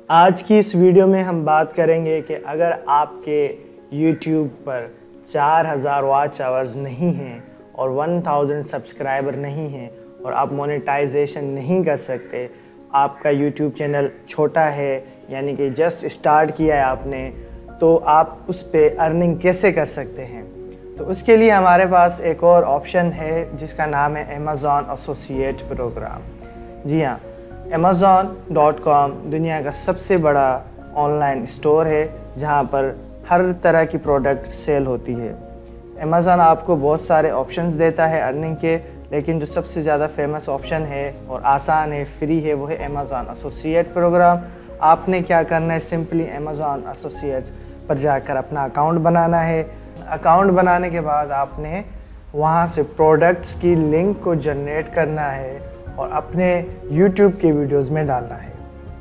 आज की इस वीडियो में हम बात करेंगे कि अगर आपके YouTube पर 4000 वॉच आवर्स नहीं हैं और 1000 सब्सक्राइबर नहीं हैं और आप मोनेटाइजेशन नहीं कर सकते, आपका YouTube चैनल छोटा है यानी कि जस्ट स्टार्ट किया है आपने, तो आप उस पे अर्निंग कैसे कर सकते हैं। तो उसके लिए हमारे पास एक और ऑप्शन है जिसका नाम है Amazon एसोसिएट प्रोग्राम। जी हाँ, Amazon.com दुनिया का सबसे बड़ा ऑनलाइन स्टोर है जहाँ पर हर तरह की प्रोडक्ट सेल होती है। Amazon आपको बहुत सारे ऑप्शंस देता है अर्निंग के, लेकिन जो सबसे ज़्यादा फेमस ऑप्शन है और आसान है, फ्री है, वो है Amazon एसोसिएट प्रोग्राम। आपने क्या करना है, सिंपली Amazon एसोसिएट पर जाकर अपना अकाउंट बनाना है। अकाउंट बनाने के बाद आपने वहाँ से प्रोडक्ट्स की लिंक को जनरेट करना है और अपने YouTube के वीडियोस में डालना है।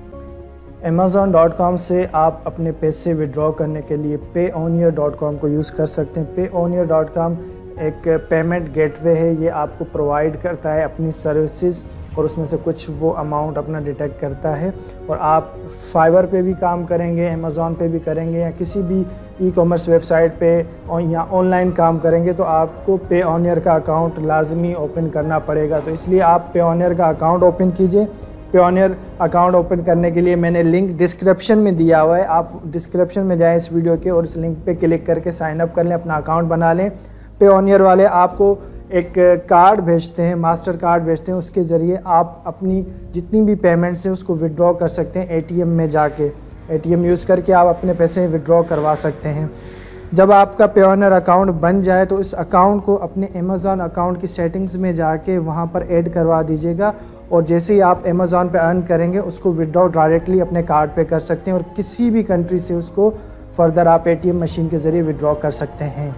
Amazon.com से आप अपने पैसे विड्रॉ करने के लिए payoneer.com को यूज़ कर सकते हैं। payoneer.com एक पेमेंट गेटवे है, ये आपको प्रोवाइड करता है अपनी सर्विसेज और उसमें से कुछ वो अमाउंट अपना डिटेक्ट करता है। और आप फाइवर पे भी काम करेंगे, Amazon पे भी करेंगे या किसी भी ई-कॉमर्स वेबसाइट पे और या ऑनलाइन काम करेंगे तो आपको payoneer का अकाउंट लाजमी ओपन करना पड़ेगा। तो इसलिए आप payoneer का अकाउंट ओपन कीजिए। payoneer अकाउंट ओपन करने के लिए मैंने लिंक डिस्क्रिप्शन में दिया हुआ है, आप डिस्क्रिप्शन में जाएँ इस वीडियो के और इस लिंक पे क्लिक करके साइन अप कर लें, अपना अकाउंट बना लें। payoneer वाले आपको एक कार्ड भेजते हैं, मास्टर कार्ड भेजते हैं, उसके ज़रिए आप अपनी जितनी भी पेमेंट्स हैं उसको विड्रॉ कर सकते हैं। ATM में जाके ATM यूज़ करके आप अपने पैसे विड्रॉ करवा सकते हैं। जब आपका payoneer अकाउंट बन जाए तो इस अकाउंट को अपने Amazon अकाउंट की सेटिंग्स में जाके वहाँ पर ऐड करवा दीजिएगा और जैसे ही आप Amazon पे अर्न करेंगे उसको विड्रॉ डायरेक्टली अपने कार्ड पे कर सकते हैं और किसी भी कंट्री से उसको फर्दर आप ATM मशीन के ज़रिए विड्रॉ कर सकते हैं।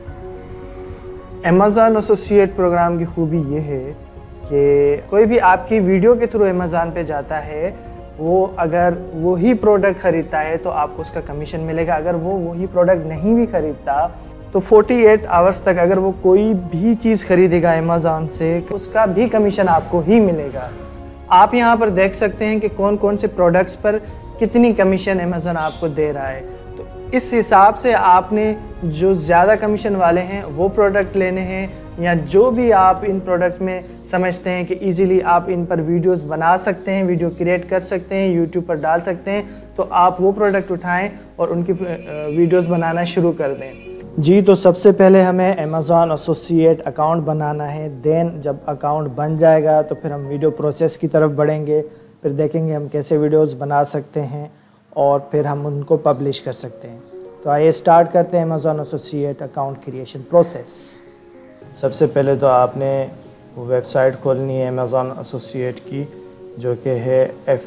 Amazon एसोसिएट प्रोग्राम की खूबी ये है कि कोई भी आपकी वीडियो के थ्रू Amazon पे जाता है, वो अगर वही प्रोडक्ट ख़रीदता है तो आपको उसका कमीशन मिलेगा। अगर वो वही प्रोडक्ट नहीं भी ख़रीदता तो 48 आवर्स तक अगर वो कोई भी चीज़ ख़रीदेगा Amazon से, उसका भी कमीशन आपको ही मिलेगा। आप यहाँ पर देख सकते हैं कि कौन कौन से प्रोडक्ट्स पर कितनी कमीशन Amazon आपको दे रहा है। तो इस हिसाब से आपने जो ज़्यादा कमीशन वाले हैं वो प्रोडक्ट लेने हैं, या जो भी आप इन प्रोडक्ट में समझते हैं कि इजीली आप इन पर वीडियोस बना सकते हैं, वीडियो क्रिएट कर सकते हैं, यूट्यूब पर डाल सकते हैं, तो आप वो प्रोडक्ट उठाएं और उनकी वीडियोस बनाना शुरू कर दें। जी, तो सबसे पहले हमें Amazon एसोसिएट अकाउंट बनाना है। देन जब अकाउंट बन जाएगा तो फिर हम वीडियो प्रोसेस की तरफ बढ़ेंगे, फिर देखेंगे हम कैसे वीडियोज़ बना सकते हैं और फिर हम उनको पब्लिश कर सकते हैं। तो आइए स्टार्ट करते हैं Amazon associate account creation process. सबसे पहले तो आपने वेबसाइट खोलनी है Amazon एसोसिएट की, जो कि है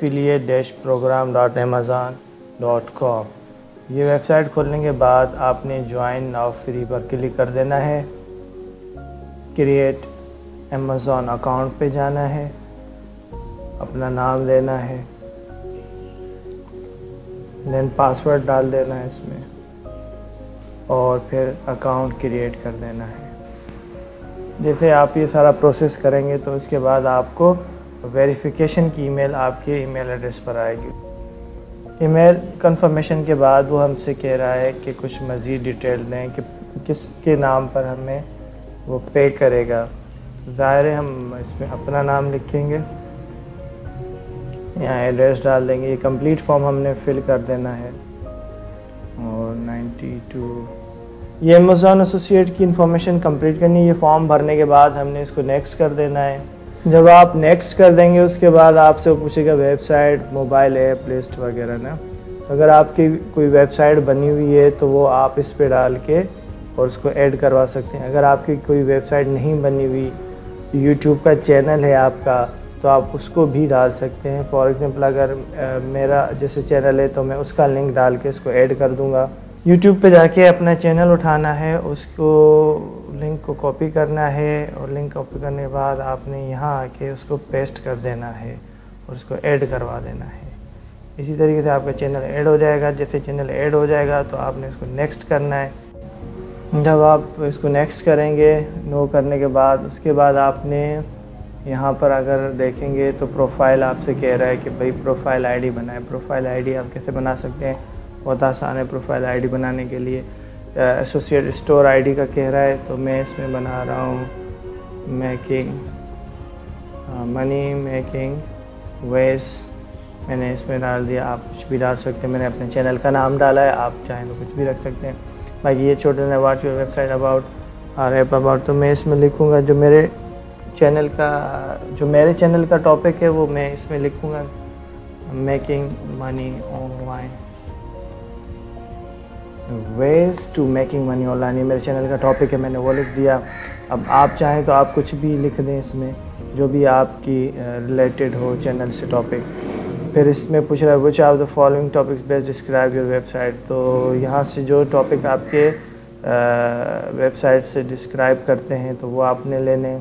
affiliate-program.amazon.com। ये वेबसाइट खोलने के बाद आपने ज्वाइन नाउ फ्री पर क्लिक कर देना है। क्रिएट Amazon अकाउंट पे जाना है, अपना नाम देना है, देन पासवर्ड डाल देना है इसमें और फिर अकाउंट क्रिएट कर देना है। जैसे आप ये सारा प्रोसेस करेंगे तो उसके बाद आपको वेरिफिकेशन की ईमेल आपके ईमेल एड्रेस पर आएगी। ईमेल कंफर्मेशन के बाद वो हमसे कह रहा है कि कुछ मज़ीद डिटेल दें कि किसके नाम पर हमें वो पे करेगा। ज़ाहिर है हम इसमें अपना नाम लिखेंगे, यहाँ एड्रेस डाल देंगे। ये कंप्लीट फॉर्म हमने फिल कर देना है और 92 ये Amazon एसोसिएट की इन्फॉर्मेशन कंप्लीट करनी है। ये फॉर्म भरने के बाद हमने इसको नेक्स्ट कर देना है। जब आप नेक्स्ट कर देंगे उसके बाद आपसे वो पूछेगा वेबसाइट, मोबाइल ऐप, लिस्ट वगैरह ना। तो अगर आपकी कोई वेबसाइट बनी हुई है तो वो आप इस पे डाल के और उसको ऐड करवा सकते हैं। अगर आपकी कोई वेबसाइट नहीं बनी हुई, यूट्यूब का चैनल है आपका, तो आप उसको भी डाल सकते हैं। फॉर एग्ज़ाम्पल अगर मेरा जैसे चैनल है तो मैं उसका लिंक डाल के इसको ऐड कर दूँगा। यूट्यूब पे जाके अपना चैनल उठाना है, उसको लिंक को कॉपी करना है और लिंक कॉपी करने के बाद आपने यहाँ आके उसको पेस्ट कर देना है और उसको ऐड करवा देना है। इसी तरीके से आपका चैनल ऐड हो जाएगा। जैसे चैनल ऐड हो जाएगा तो आपने इसको नेक्स्ट करना है। जब आप इसको नेक्स्ट करेंगे, नो करने के बाद उसके बाद आपने यहाँ पर अगर देखेंगे तो प्रोफाइल आपसे कह रहा है कि भाई प्रोफाइल आईडी बनाएं। प्रोफाइल आईडी आप कैसे बना सकते हैं, बहुत आसान है प्रोफाइल आईडी बनाने के लिए। एसोसिएट स्टोर आईडी का कह रहा है, तो मैं इसमें बना रहा हूँ मनी मेकिंग वेज, मैंने इसमें डाल दिया। आप कुछ भी डाल सकते हैं, मैंने अपने चैनल का नाम डाला है, आप चाहें तो कुछ भी रख सकते हैं। बाकी ये छोटे ने व्हाट्स योर वेबसाइट अबाउट और ऐप अबाउट, तो मैं इसमें लिखूँगा जो मेरे चैनल का टॉपिक है वो मैं इसमें लिखूँगा, making money online, ways to making money online. ये मेरे चैनल का टॉपिक है, मैंने वो लिख दिया। अब आप चाहें तो आप कुछ भी लिख दें इसमें, जो भी आपकी रिलेटेड हो चैनल से टॉपिक। फिर इसमें पूछ रहा है which are the following topics best describe your website, तो यहाँ से जो टॉपिक आपके वेबसाइट से डिस्क्राइब करते हैं तो वो आपने लेने।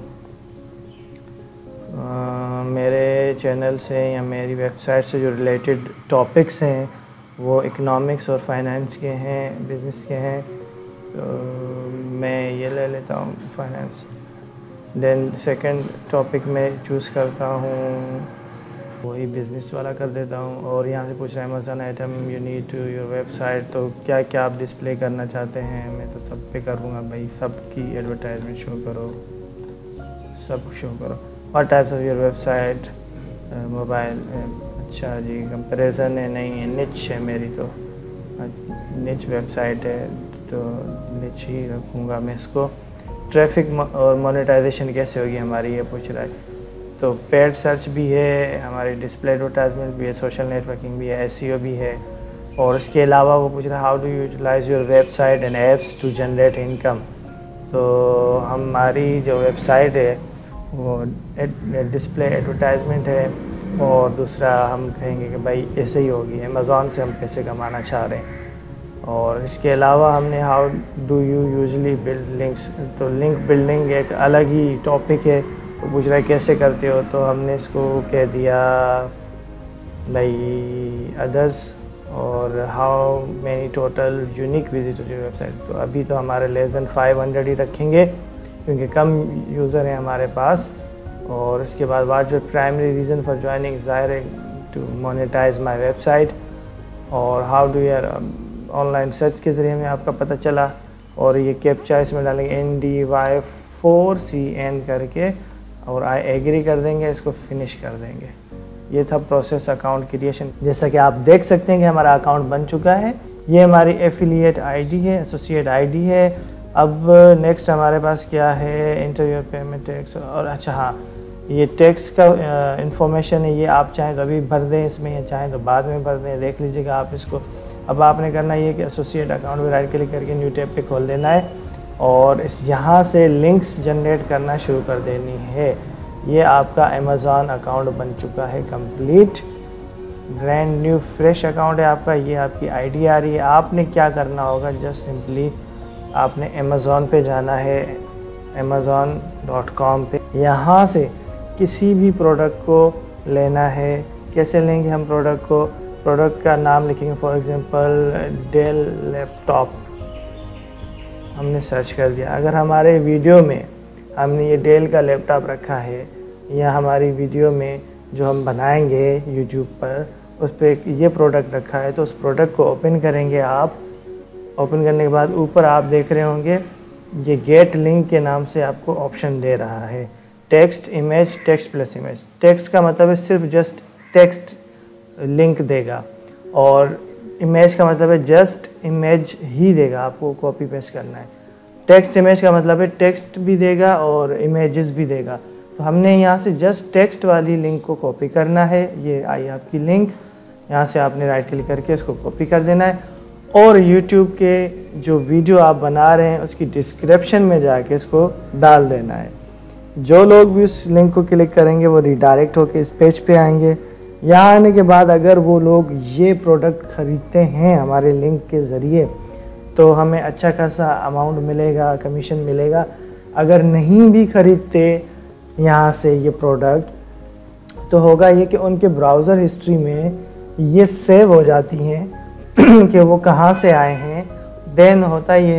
मेरे चैनल से या मेरी वेबसाइट से जो रिलेटेड टॉपिक्स हैं वो इकोनॉमिक्स और फाइनेंस के हैं, बिज़नेस के हैं, तो मैं ये ले लेता हूँ फाइनेंस। देन सेकंड टॉपिक मैं चूज़ करता हूँ वही बिज़नेस वाला कर देता हूँ। और यहाँ से पूछ रहा है Amazon item you need to your website, तो क्या क्या आप डिस्प्ले करना चाहते हैं, मैं तो सब पे करूँगा भाई, सब की एडवर्टाइजमेंट शो करो, सब शो करो। What types of your website, mobile, अच्छा जी कंपैरिजन है, नहीं है, निच है मेरी, तो निच वेबसाइट है तो निच ही रखूँगा मैं इसको। ट्रैफिक और मोनेटाइजेशन कैसे होगी हमारी, ये पूछ रहा है, तो पेड सर्च भी है, हमारी डिस्प्ले एडवर्टाइजमेंट भी है, सोशल नेटवर्किंग भी है, एसईओ भी है। और इसके अलावा वो पूछ रहा है how do you utilize your website and apps to generate income, तो हमारी जो वेबसाइट है वो डिस्प्ले एडवर्टाइजमेंट है, और दूसरा हम कहेंगे कि भाई ऐसे ही होगी, अमेज़ॉन से हम पैसे कमाना चाह रहे हैं। और इसके अलावा हमने how do you usually build links, तो लिंक बिल्डिंग एक अलग ही टॉपिक है, तो पूछ रहा है कैसे करते हो, तो हमने इसको कह दिया भाई अदर्स। और how many total unique visitor your website, तो अभी तो हमारे लेस देन 500 ही रखेंगे क्योंकि कम यूज़र हैं हमारे पास। और इसके बाद what your primary reason for joining ज़ाहिर टू मोनेटाइज माई वेबसाइट, और how do your online search के ज़रिए हमें आपका पता चला। और ये कैप्चा इसमें डालेंगे NDY4CN करके, और आई एग्री कर देंगे, इसको फिनिश कर देंगे। ये था प्रोसेस अकाउंट क्रिएशन। जैसा कि आप देख सकते हैं कि हमारा अकाउंट बन चुका है, ये हमारी एफिलिएट आईडी है, एसोसिएट आईडी है। अब नेक्स्ट हमारे पास क्या है, इंटरव्यू पेमेंट टैक्स, और अच्छा हाँ ये टैक्स का इंफॉर्मेशन है, ये आप चाहें तो अभी भर दें इसमें, या चाहें तो बाद में भर दें, देख लीजिएगा आप इसको। अब आपने करना ये कि एसोसिएट अकाउंट में राइट क्लिक करके न्यू टैब पे खोल देना है, और इस यहाँ से लिंक्स जनरेट करना शुरू कर देनी है। ये आपका अमेज़ॉन अकाउंट बन चुका है complete, brand new fresh account है आपका। ये आपकी आईडी आ रही है। आपने क्या करना होगा, जस्ट सिंपली आपने अमेज़ॉन पे जाना है, amazon.com पे, यहाँ से किसी भी प्रोडक्ट को लेना है। कैसे लेंगे हम प्रोडक्ट को, प्रोडक्ट का नाम लिखेंगे, फॉर एग्जांपल डेल लैपटॉप, हमने सर्च कर दिया। अगर हमारे वीडियो में हमने ये डेल का लैपटॉप रखा है, या हमारी वीडियो में जो हम बनाएंगे यूट्यूब पर उस पर ये प्रोडक्ट रखा है, तो उस प्रोडक्ट को ओपन करेंगे आप। ओपन करने के बाद ऊपर आप देख रहे होंगे ये गेट लिंक के नाम से आपको ऑप्शन दे रहा है, text image, text plus image. Text का मतलब है सिर्फ जस्ट टेक्स्ट लिंक देगा, और इमेज का मतलब है जस्ट इमेज ही देगा, आपको कॉपी पेस्ट करना है। टेक्स्ट इमेज का मतलब है टेक्स्ट भी देगा और इमेजेस भी देगा। तो हमने यहाँ से जस्ट टेक्स्ट वाली लिंक को कॉपी करना है। ये आई आपकी लिंक, यहाँ से आपने राइट क्लिक करके इसको कॉपी कर देना है, और YouTube के जो वीडियो आप बना रहे हैं उसकी डिस्क्रिप्शन में जाके इसको डाल देना है। जो लोग भी उस लिंक को क्लिक करेंगे वो रिडायरेक्ट होकर इस पेज पे आएंगे। यहाँ आने के बाद अगर वो लोग ये प्रोडक्ट ख़रीदते हैं हमारे लिंक के ज़रिए, तो हमें अच्छा खासा अमाउंट मिलेगा, कमीशन मिलेगा। अगर नहीं भी ख़रीदते यहाँ से ये प्रोडक्ट, तो होगा ये कि उनके ब्राउज़र हिस्ट्री में ये सेव हो जाती हैं कि वो कहाँ से आए हैं। देन होता ये है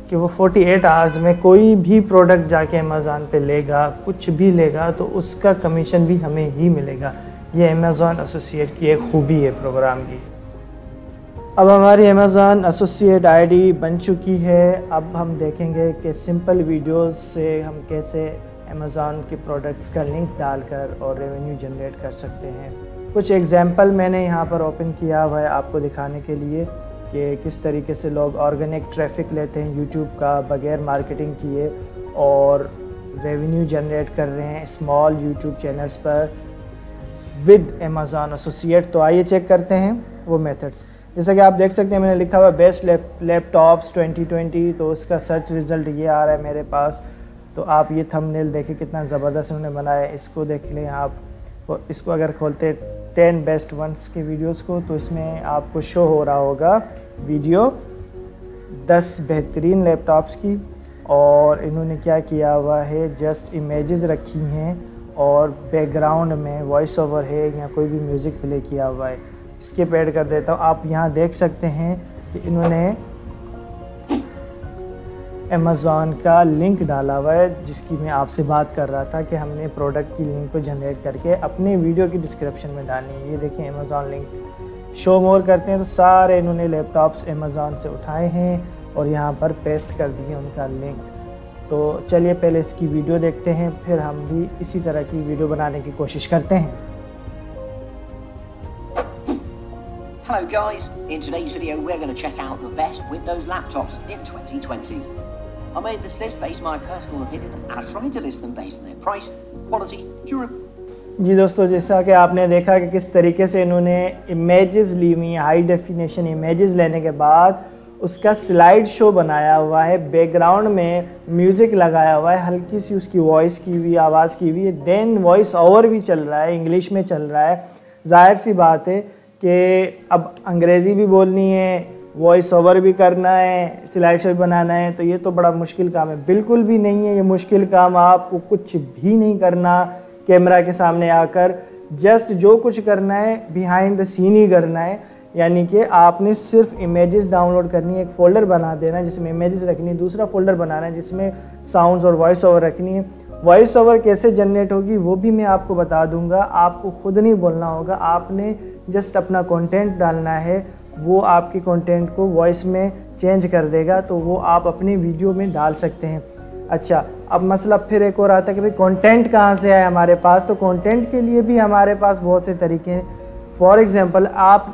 कि वो 48 आवर्स में कोई भी प्रोडक्ट जाके अमेज़ॉन पे लेगा, कुछ भी लेगा, तो उसका कमीशन भी हमें ही मिलेगा। ये अमेज़ॉन एसोसिएट की एक खूबी है प्रोग्राम की। अब हमारी अमेज़ॉन एसोसिएट आईडी बन चुकी है। अब हम देखेंगे कि सिंपल वीडियोस से हम कैसे अमेज़ॉन के प्रोडक्ट्स का लिंक डालकर और रेवेन्यू जनरेट कर सकते हैं। कुछ एग्जांपल मैंने यहाँ पर ओपन किया हुआ है आपको दिखाने के लिए कि किस तरीके से लोग ऑर्गेनिक ट्रैफिक लेते हैं यूट्यूब का बगैर मार्केटिंग किए और रेवेन्यू जनरेट कर रहे हैं स्मॉल यूट्यूब चैनल्स पर विद अमेज़ॉन एसोसिएट। तो आइए चेक करते हैं वो मेथड्स। जैसा कि आप देख सकते हैं मैंने लिखा हुआ बेस्ट लैपटॉप्स 2020, तो उसका सर्च रिज़ल्ट ये आ रहा है मेरे पास। तो आप ये थंबनेल देखें कितना ज़बरदस्त उन्होंने बनाया है, इसको देख लें आप। और इसको अगर खोलते 10 बेस्ट वंस की वीडियोस को, तो इसमें आपको शो हो रहा होगा वीडियो 10 बेहतरीन लैपटॉप्स की। और इन्होंने क्या किया हुआ है, जस्ट इमेजेस रखी हैं और बैकग्राउंड में वॉइस ओवर है या कोई भी म्यूज़िक प्ले किया हुआ है। स्किप ऐड कर देता हूँ। आप यहाँ देख सकते हैं कि इन्होंने अमेज़ॉन का लिंक डाला हुआ है जिसकी मैं आपसे बात कर रहा था कि हमने प्रोडक्ट की लिंक को जनरेट करके अपने वीडियो की डिस्क्रिप्शन में डालनी है। ये देखें अमेज़ॉन लिंक शो मोर करते हैं तो सारे इन्होंने लैपटॉप्स अमेज़ॉन से उठाए हैं और यहाँ पर पेस्ट कर दिए उनका लिंक। तो चलिए पहले इसकी वीडियो देखते हैं, फिर हम भी इसी तरह की वीडियो बनाने की कोशिश करते हैं। Hello guys, in today's video we're going to check out the best Windows laptops in 2020. I made this list based on my personal opinion and I tried to list them based on their price, quality, durability. जी दोस्तों, जैसा कि आपने देखा कि किस तरीके से इन्होंने इमेजेस ली हुई हैं, हाई डेफिनेशन इमेजेस लेने के बाद उसका स्लाइड शो बनाया हुआ है, बैकग्राउंड में म्यूज़िक लगाया हुआ है, हल्की सी उसकी वॉइस की हुई आवाज़ की हुई है, देन वॉइस ओवर भी चल रहा है, इंग्लिश में चल रहा है। जाहिर सी बात है कि अब अंग्रेज़ी भी बोलनी है, वॉइस ओवर भी करना है, स्लाइड शो भी बनाना है, तो ये तो बड़ा मुश्किल काम है। बिल्कुल भी नहीं है ये मुश्किल काम, आपको कुछ भी नहीं करना कैमरा के सामने आकर, जस्ट जो कुछ करना है बिहाइंड द सीन ही करना है। यानी कि आपने सिर्फ इमेजेस डाउनलोड करनी है, एक फ़ोल्डर बना देना है जिसमें इमेजेस रखनी है, दूसरा फ़ोल्डर बनाना है जिसमें साउंड्स और वॉइस ओवर रखनी है। वॉइस ओवर कैसे जनरेट होगी वो भी मैं आपको बता दूंगा, आपको खुद नहीं बोलना होगा, आपने जस्ट अपना कंटेंट डालना है, वो आपके कंटेंट को वॉइस में चेंज कर देगा, तो वो आप अपने वीडियो में डाल सकते हैं। अच्छा, अब मसला फिर एक और आता है कि भाई कंटेंट कहाँ से आए हमारे पास, तो कंटेंट के लिए भी हमारे पास बहुत से तरीके हैं। फॉर एग्जांपल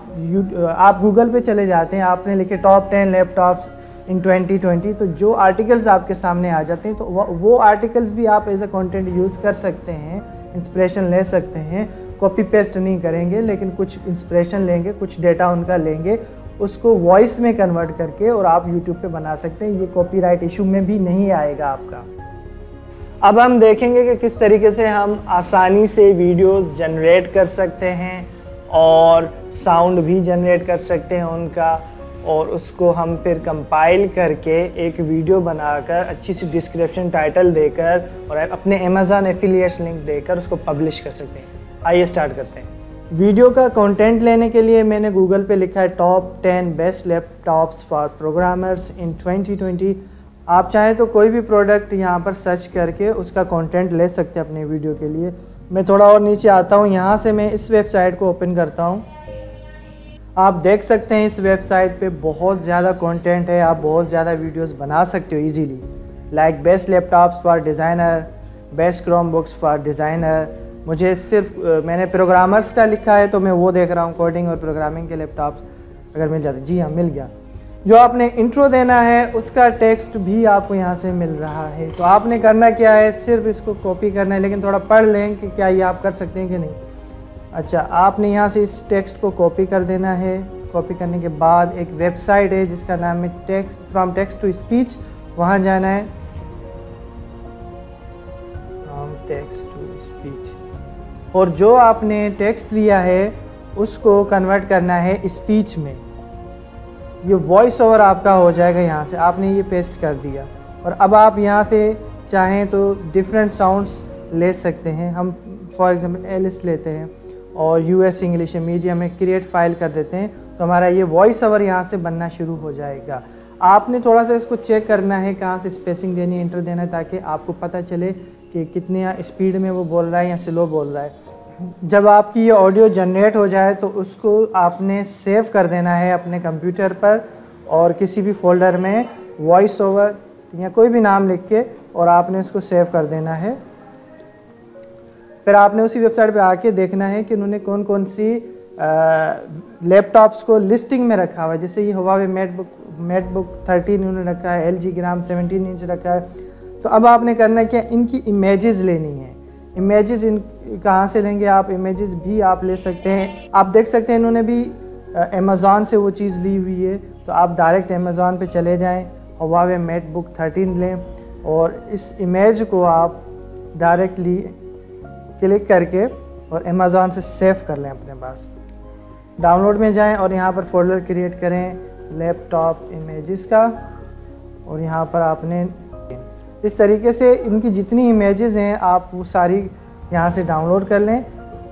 आप गूगल पे चले जाते हैं, आपने लिखे टॉप 10 लैपटॉप्स इन 2020, तो जो आर्टिकल्स आपके सामने आ जाते हैं तो वो आर्टिकल्स भी आप एज अ कंटेंट यूज़ कर सकते हैं, इंस्पिरेशन ले सकते हैं। कॉपी पेस्ट नहीं करेंगे लेकिन कुछ इंस्पिरेशन लेंगे, कुछ डेटा उनका लेंगे, उसको वॉइस में कन्वर्ट करके और आप यूट्यूब पे बना सकते हैं। ये कॉपीराइट इशू में भी नहीं आएगा आपका। अब हम देखेंगे कि किस तरीके से हम आसानी से वीडियोस जनरेट कर सकते हैं और साउंड भी जनरेट कर सकते हैं उनका, और उसको हम फिर कंपाइल करके एक वीडियो बनाकर अच्छी सी डिस्क्रिप्शन टाइटल देकर और अपने अमेज़ॉन एफिलिएट्स लिंक देकर उसको पब्लिश कर सकते हैं। आइए स्टार्ट करते हैं। वीडियो का कंटेंट लेने के लिए मैंने गूगल पे लिखा है top 10 best laptops for programmers in 2020। आप चाहें तो कोई भी प्रोडक्ट यहाँ पर सर्च करके उसका कंटेंट ले सकते हैं अपने वीडियो के लिए। मैं थोड़ा और नीचे आता हूँ, यहाँ से मैं इस वेबसाइट को ओपन करता हूँ। आप देख सकते हैं इस वेबसाइट पे बहुत ज़्यादा कंटेंट है, आप बहुत ज़्यादा वीडियोस बना सकते हो easily. Like best laptops for designer, best Chromebooks for designer. मुझे सिर्फ मैंने प्रोग्रामर्स का लिखा है तो मैं वो देख रहा हूँ, कोडिंग और प्रोग्रामिंग के लैपटॉप्स अगर मिल जाते। जी हाँ, मिल गया। जो आपने इंट्रो देना है उसका टेक्स्ट भी आपको यहाँ से मिल रहा है। तो आपने करना क्या है, सिर्फ इसको कॉपी करना है, लेकिन थोड़ा पढ़ लें कि क्या ये आप कर सकते हैं कि नहीं। अच्छा, आपने यहाँ से इस टेक्स्ट को कॉपी कर देना है। कॉपी करने के बाद एक वेबसाइट है जिसका नाम है फ्रॉम टेक्स्ट टू स्पीच, वहाँ जाना है। फ्रॉम टेक्स्ट टू स्पीच, और जो आपने टेक्स्ट लिया है उसको कन्वर्ट करना है स्पीच में। ये वॉइस ओवर आपका हो जाएगा। यहाँ से आपने ये पेस्ट कर दिया और अब आप यहाँ से चाहें तो डिफरेंट साउंड्स ले सकते हैं। हम फॉर एग्जांपल एलिस लेते हैं और यूएस इंग्लिश मीडियम में क्रिएट फाइल कर देते हैं, तो हमारा ये वॉइस ओवर यहाँ से बनना शुरू हो जाएगा। आपने थोड़ा सा इसको चेक करना है कहाँ से स्पेसिंग देनी है, इंटर देना है, ताकि आपको पता चले कि कितने स्पीड में वो बोल रहा है या स्लो बोल रहा है। जब आपकी ये ऑडियो जनरेट हो जाए तो उसको आपने सेव कर देना है अपने कंप्यूटर पर और किसी भी फोल्डर में वॉइस ओवर या कोई भी नाम लिख के, और आपने इसको सेव कर देना है। फिर आपने उसी वेबसाइट पे आके देखना है कि उन्होंने कौन कौन सी लैपटॉप्स को लिस्टिंग में रखा हुआ है। जैसे ये हुआवे मैकबुक 13 इन्होंने रखा है, LG ग्राम 17 इंच रखा है। तो अब आपने करना है क्या, इनकी इमेजेस लेनी है। इमेजेस इन कहाँ से लेंगे आप, इमेजेस भी आप ले सकते हैं। आप देख सकते हैं इन्होंने भी अमेज़ॉन से वो चीज़ ली हुई है, तो आप डायरेक्ट अमेज़ॉन पे चले जाएं, हुआवे मैकबुक 13 लें और इस इमेज को आप डायरेक्टली क्लिक करके और अमेज़ॉन से सेव कर लें अपने पास। डाउनलोड में जाएं और यहाँ पर फोल्डर क्रिएट करें लैपटॉप इमेजेस का, और यहाँ पर आपने इस तरीके से इनकी जितनी इमेजेस हैं आप वो सारी यहाँ से डाउनलोड कर लें।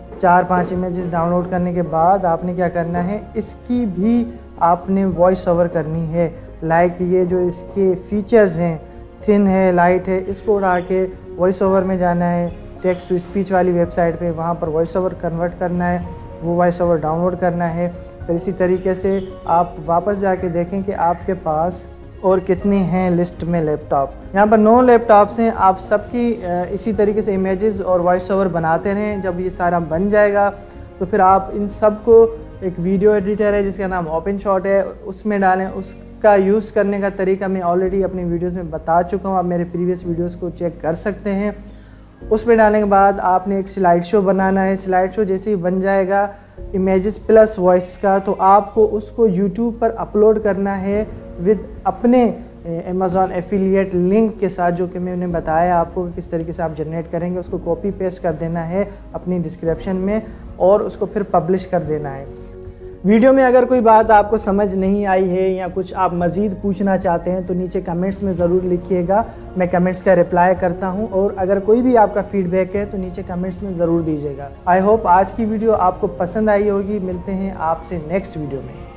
4-5 इमेजेस डाउनलोड करने के बाद आपने क्या करना है, इसकी भी आपने वॉइस ओवर करनी है। लाइक ये जो इसके फीचर्स हैं, थिन है, लाइट है, इसको उड़ा के वॉइस ओवर में जाना है, टेक्स्ट टू स्पीच वाली वेबसाइट पे, वहाँ पर वॉइस ओवर कन्वर्ट करना है, वो वॉइस ओवर डाउनलोड करना है। फिर इसी तरीके से आप वापस जाके देखें कि आपके पास और कितने हैं लिस्ट में लैपटॉप। यहाँ पर 9 लैपटॉप्स हैं। आप सबकी इसी तरीके से इमेजेस और वॉइस ओवर बनाते रहें। जब ये सारा बन जाएगा तो फिर आप इन सब को एक वीडियो एडिटर है जिसका नाम OpenShot है, उसमें डालें। उसका यूज़ करने का तरीका मैं ऑलरेडी अपनी वीडियोस में बता चुका हूँ, आप मेरे प्रीवियस वीडियोस को चेक कर सकते हैं। उसमें डालने के बाद आपने एक स्लाइड शो बनाना है। स्लाइड शो जैसे ही बन जाएगा इमेजेस प्लस वॉइस का, तो आपको उसको यूट्यूब पर अपलोड करना है विद अपने अमेज़ॉन एफिलिएट लिंक के साथ, जो कि मैंने बताया आपको किस तरीके से आप जनरेट करेंगे। उसको कॉपी पेस्ट कर देना है अपनी डिस्क्रिप्शन में और उसको फिर पब्लिश कर देना है। वीडियो में अगर कोई बात आपको समझ नहीं आई है या कुछ आप मज़ीद पूछना चाहते हैं तो नीचे कमेंट्स में ज़रूर लिखिएगा, मैं कमेंट्स का रिप्लाई करता हूं। और अगर कोई भी आपका फीडबैक है तो नीचे कमेंट्स में ज़रूर दीजिएगा। आई होप आज की वीडियो आपको पसंद आई होगी। मिलते हैं आपसे नेक्स्ट वीडियो में।